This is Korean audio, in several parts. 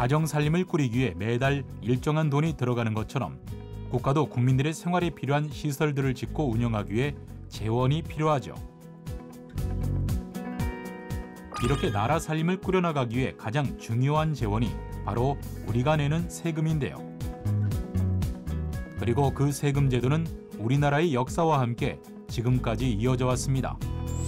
가정 살림을 꾸리기 위해 매달 일정한 돈이 들어가는 것처럼 국가도 국민들의 생활에 필요한 시설들을 짓고 운영하기 위해 재원이 필요하죠. 이렇게 나라 살림을 꾸려나가기 위해 가장 중요한 재원이 바로 우리가 내는 세금인데요. 그리고 그 세금 제도는 우리나라의 역사와 함께 지금까지 이어져 왔습니다.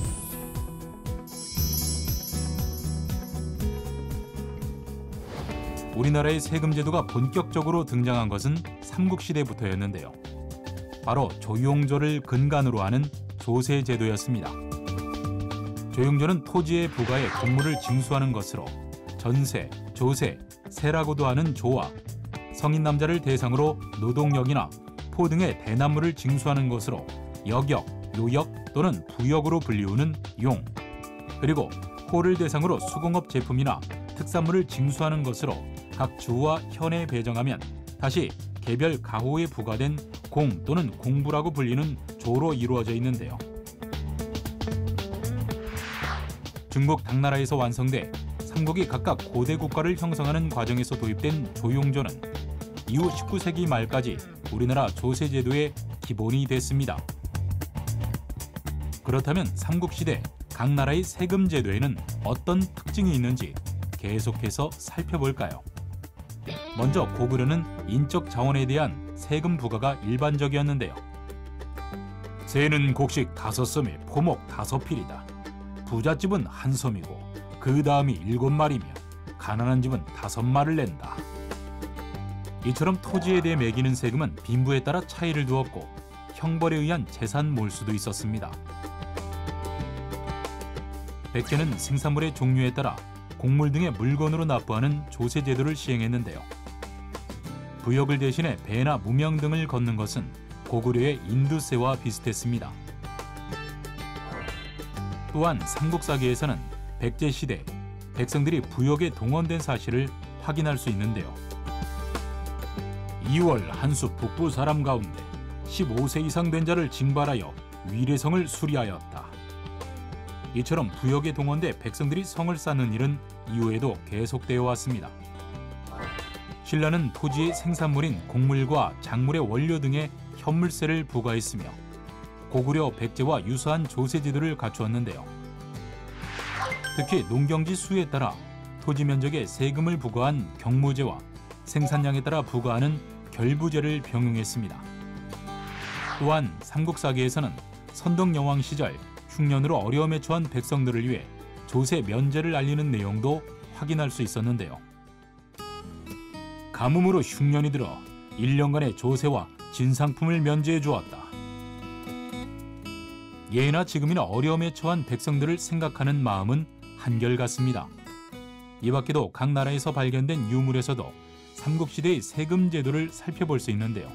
우리나라의 세금 제도가 본격적으로 등장한 것은 삼국시대부터였는데요. 바로 조용조를 근간으로 하는 조세제도였습니다. 조용조는 토지의 부가에 공물을 징수하는 것으로 전세, 조세, 세라고도 하는 조와 성인 남자를 대상으로 노동력이나 포 등의 대납물을 징수하는 것으로 여역, 요역 또는 부역으로 불리우는 용, 그리고 포를 대상으로 수공업 제품이나 특산물을 징수하는 것으로 각 주와 현에 배정하면 다시 개별 가호에 부과된 공 또는 공부라고 불리는 조로 이루어져 있는데요. 중국 당나라에서 완성돼 삼국이 각각 고대 국가를 형성하는 과정에서 도입된 조용조는 이후 19세기 말까지 우리나라 조세제도의 기본이 됐습니다. 그렇다면 삼국시대 각 나라의 세금 제도에는 어떤 특징이 있는지 계속해서 살펴볼까요? 먼저 고구려는 인적 자원에 대한 세금 부과가 일반적이었는데요. 세는 곡식 5섬에 포목 5필이다. 부잣집은 1섬이고 그 다음이 7마리며 가난한 집은 5마를 낸다. 이처럼 토지에 대해 매기는 세금은 빈부에 따라 차이를 두었고 형벌에 의한 재산 몰수도 있었습니다. 백제는 생산물의 종류에 따라 곡물 등의 물건으로 납부하는 조세제도를 시행했는데요. 부역을 대신해 배나 무명 등을 걷는 것은 고구려의 인두세와 비슷했습니다. 또한 삼국사기에서는 백제시대 백성들이 부역에 동원된 사실을 확인할 수 있는데요. 2월 한수 북부 사람 가운데 15세 이상 된 자를 징발하여 위례성을 수리하였다. 이처럼 부역에 동원돼 백성들이 성을 쌓는 일은 이후에도 계속되어 왔습니다. 신라는 토지의 생산물인 곡물과 작물의 원료 등의 현물세를 부과했으며 고구려, 백제와 유사한 조세제도를 갖추었는데요. 특히 농경지 수에 따라 토지 면적에 세금을 부과한 경무제와 생산량에 따라 부과하는 결부제를 병용했습니다. 또한 삼국사기에서는 선덕여왕 시절 흉년으로 어려움에 처한 백성들을 위해 조세 면제를 알리는 내용도 확인할 수 있었는데요. 가뭄으로 흉년이 들어 1년간의 조세와 진상품을 면제해 주었다. 예나 지금이나 어려움에 처한 백성들을 생각하는 마음은 한결같습니다. 이 밖에도 각 나라에서 발견된 유물에서도 삼국시대의 세금 제도를 살펴볼 수 있는데요.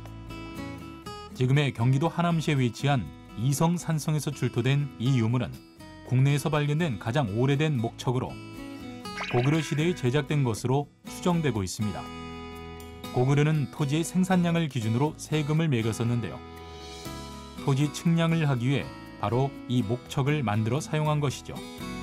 지금의 경기도 하남시에 위치한 이성산성에서 출토된 이 유물은 국내에서 발견된 가장 오래된 목척으로 고구려 시대에 제작된 것으로 추정되고 있습니다. 고구려는 토지의 생산량을 기준으로 세금을 매겼었는데요. 토지 측량을 하기 위해 바로 이 목척을 만들어 사용한 것이죠.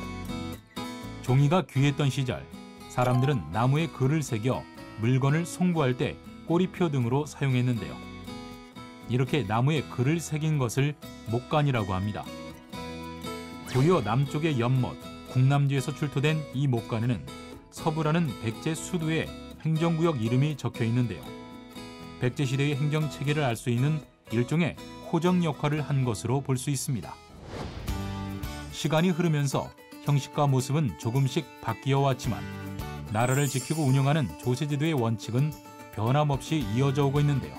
종이가 귀했던 시절, 사람들은 나무에 글을 새겨 물건을 송부할 때 꼬리표 등으로 사용했는데요. 이렇게 나무에 글을 새긴 것을 목간이라고 합니다. 고려 남쪽의 연못, 궁남지에서 출토된 이 목간에는 서부라는 백제 수도의 행정구역 이름이 적혀 있는데요. 백제 시대의 행정 체계를 알 수 있는 일종의 호정 역할을 한 것으로 볼 수 있습니다. 시간이 흐르면서 형식과 모습은 조금씩 바뀌어 왔지만 나라를 지키고 운영하는 조세제도의 원칙은 변함없이 이어져 오고 있는데요.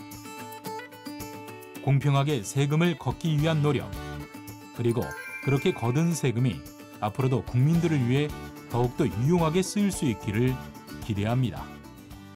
공평하게 세금을 걷기 위한 노력, 그리고 그렇게 거둔 세금이 앞으로도 국민들을 위해 더욱더 유용하게 쓰일 수 있기를 기대합니다.